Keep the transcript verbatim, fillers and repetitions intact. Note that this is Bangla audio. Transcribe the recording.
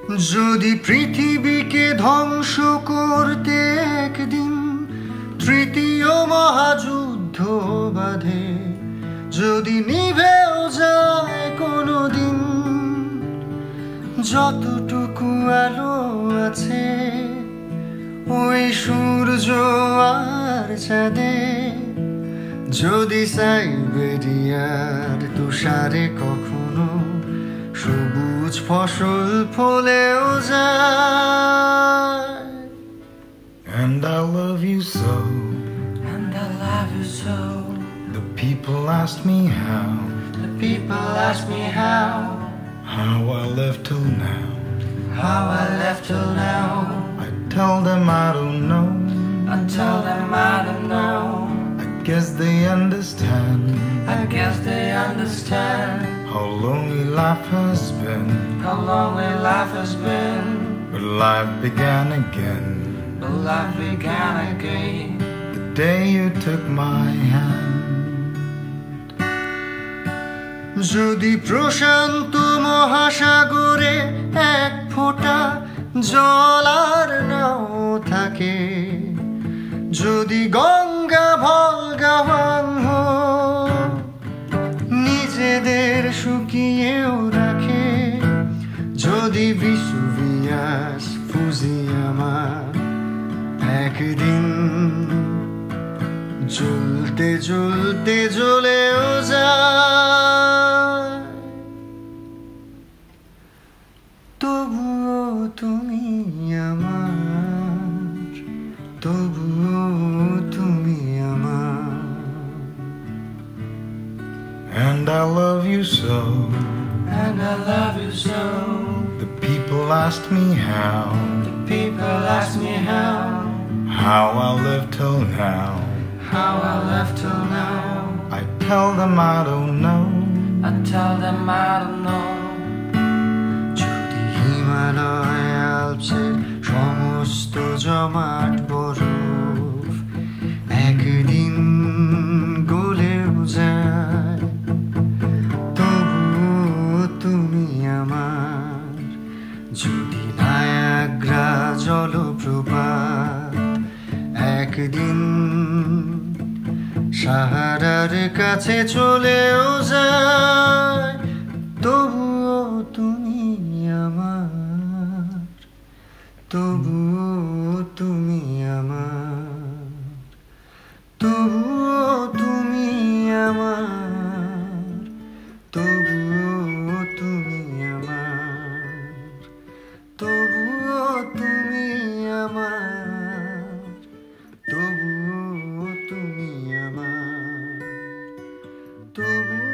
যদি পৃথিবীকে ধ্বংস করতে একদিন তৃতীয় মহাযুদ্ধ বাধে, যদি নিভেও যায় কোনোদিন যতটুকু আলো আছে ওই সূর্য আর চাঁদে, যদি সাইবেরিয়ার তুষারে কখনো সবুজ ফসল ফলেও যায়। And I love you so, and I love you so. The people ask me how, The people ask me how, how I live till now. how I left till now. I tell them I don't know, I tell them I don't know. I guess they understand I guess they understand how lonely life has been. how lonely life has been. But life began again But life began again the day you took my hand. যদি প্রশান্ত মহাসাগরে এক ফোঁটা জল আর নাও থাকে, যদি গঙ্গা ভলগা ভাঙ নিজেদের শুকিয়েও রাখে, যদি বিশুভিয়াস ফুজিয়ামা একদিন জ্বলতে জ্বলতে জ্বলেও যায়, তবুও তুমি আমার, তবুও তুমি আমার। And I love you so, And I love you so. the people ask me how, People ask me how, how I live till now. how I left till now. I tell them I don't know, I tell them I don't know. যদি হিমালয় আলপসের সমস্ত জমাট বরফ একদিন গলেও যায়, তবুও তুমি আমার। যদি নায়াগ্রা জলপ্রপাত একদিন সাহারার কাছে চলেও যায়, তবুও তুমি আমার, তবুও তুমি আমার, তবুও তুমি আমার, তবুও তুমি আমার, তবুও তুমি আমার, তবুও তুমি আমার, তবুও